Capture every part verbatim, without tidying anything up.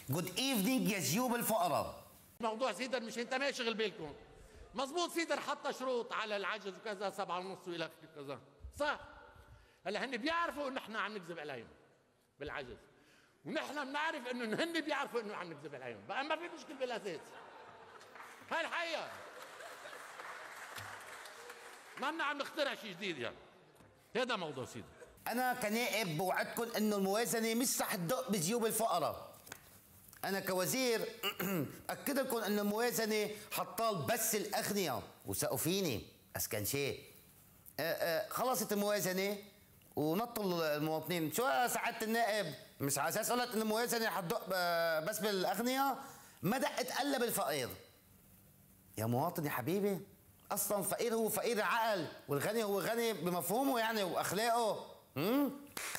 جود ايفنينج يا جيوب الفقراء. موضوع سيدر مش انت ما شغل بالكم. مزبوط سيدر حط شروط على العجز وكذا سبعة ونص والى كذا، صح. هلا هن بيعرفوا انه احنا عم نكذب عليهم بالعجز، ونحن بنعرف انه هن بيعرفوا انه عم نكذب عليهم، بقى ما في مشكله بالاساس. هاي الحقيقه. ما بدنا عم نخترع شيء جديد يعني. هذا موضوع سيدر. انا كنائب بوعدكم انه الموازنه مش رح تدق بجيوب الفقراء. انا كوزير اكد لكم انه الموازنه حطال بس الاغنياء، وثقوا فيني اسكن شيء. خلصت الموازنه ونطوا المواطنين. شو سعاده النائب؟ مش على اساس قلت انه الموازنه حتدق بس بالاغنياء، ما دقت قلب الفقير. يا مواطن يا حبيبي، اصلا فقير هو فقير عقل، والغني هو غني بمفهومه يعني واخلاقه. امم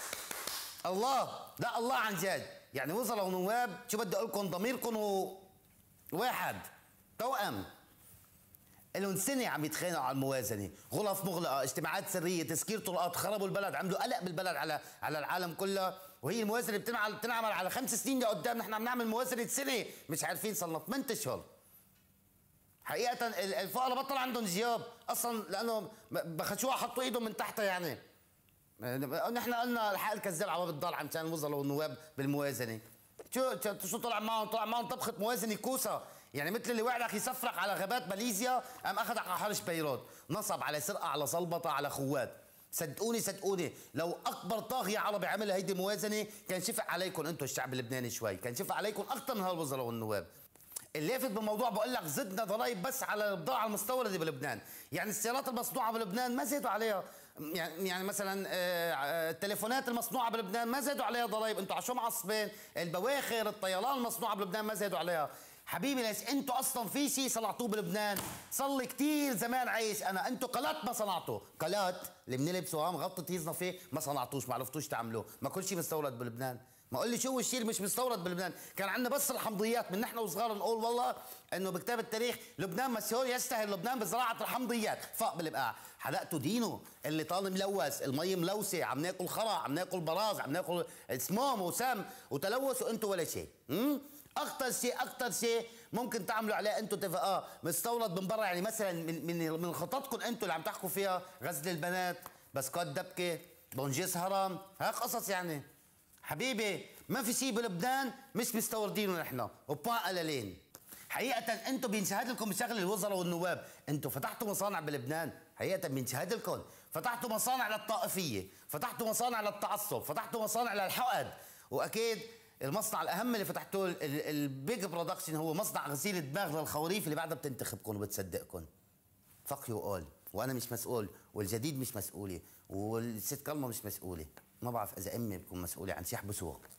الله، لا الله عن جد. يعني وزراء ونواب شو بدي اقول لكم، ضميركم هو واحد توأم. لهم سنه عم يتخانقوا على الموازنه، غرف مغلقه، اجتماعات سريه، تسكير طرقات، خربوا البلد، عملوا قلق بالبلد على على العالم كله، وهي الموازنه بتنعمل بتنعمل على خمس سنين لقدام. نحن عم نعمل موازنه سنه مش عارفين، صار لنا ثمان اشهر. حقيقه الفقراء بطل عندهم جياب اصلا، لانه بخشوها حطوا ايدهم من تحتها. يعني نحن قلنا الحق الكذاب عم بتضل عم كان الوزراء والنواب بالموازنه. شو شو طلع معهم؟ طلع معهم طبخه موازنه كوسه، يعني مثل اللي وعدك يسفرك على غابات ماليزيا قام اخذك على حرش بيروت، نصب على سرقه على صلبطه على خوات. صدقوني صدقوني لو اكبر طاغيه عربي عمل هيدي موازنه كان شفق عليكم انتم الشعب اللبناني شوي، كان شفق عليكم اكثر من هالوزراء والنواب. اللافت بالموضوع بقول لك زدنا ضرائب بس على البضاعه المستورده بلبنان، يعني السيارات المصنوعه بلبنان ما زادوا عليها، يعني يعني مثلا التليفونات المصنوعه بلبنان ما زادوا عليها ضرائب، انتم على شو معصبين؟ البواخر الطيران المصنوعه بلبنان ما زادوا عليها. حبيبي ليش انتم اصلا في شيء صنعتوه بلبنان؟ صار لي كثير زمان عايش انا، انتم قلات ما صنعتوه، قلات اللي بنلبسه ها مغطى يزنا فيه ما صنعتوش، ما عرفتوش تعملوه، ما كل شيء مستورد بلبنان. ما قول لي شو هو الشيء اللي مش مستورد بلبنان؟ كان عندنا بس الحمضيات، من نحن وصغار نقول والله انه بكتاب التاريخ لبنان مشهور يشتهر لبنان بزراعه الحمضيات، فاق بالبقاع، حلقتوا دينه، اللي طال ملوث، المي ملوثه، عم ناكل خرا، عم ناكل براز، عم ناكل سموم وسم وتلوث وانتم ولا شيء. امم اكثر شيء اكثر شيء ممكن تعملوا عليه انتم اتفاقات مستورد من برا، يعني مثلا من من من خططكم انتم اللي عم تحكوا فيها غزل البنات، بسكوت دبكه، بونجيس هرم، هيك قصص يعني. حبيبي ما في شيء بلبنان مش مستوردينه نحن، وبوان قلالين. حقيقة انتم بينشهد لكم بشغل الوزراء والنواب، انتم فتحتوا مصانع بلبنان، حقيقة بينشهد لكم، فتحتوا مصانع للطائفية، فتحتوا مصانع للتعصب، فتحتوا مصانع للحقد، واكيد المصنع الاهم اللي فتحتوه البيج برودكشن هو مصنع غسيل الدماغ للخواريف اللي بعدها بتنتخبكم وبتصدقكم. فك يو اول، وانا مش مسؤول، والجديد مش مسؤوله، والست كلمه مش مسؤوله، ما بعرف اذا امي بتكون مسؤوله عن شي يحبسوها.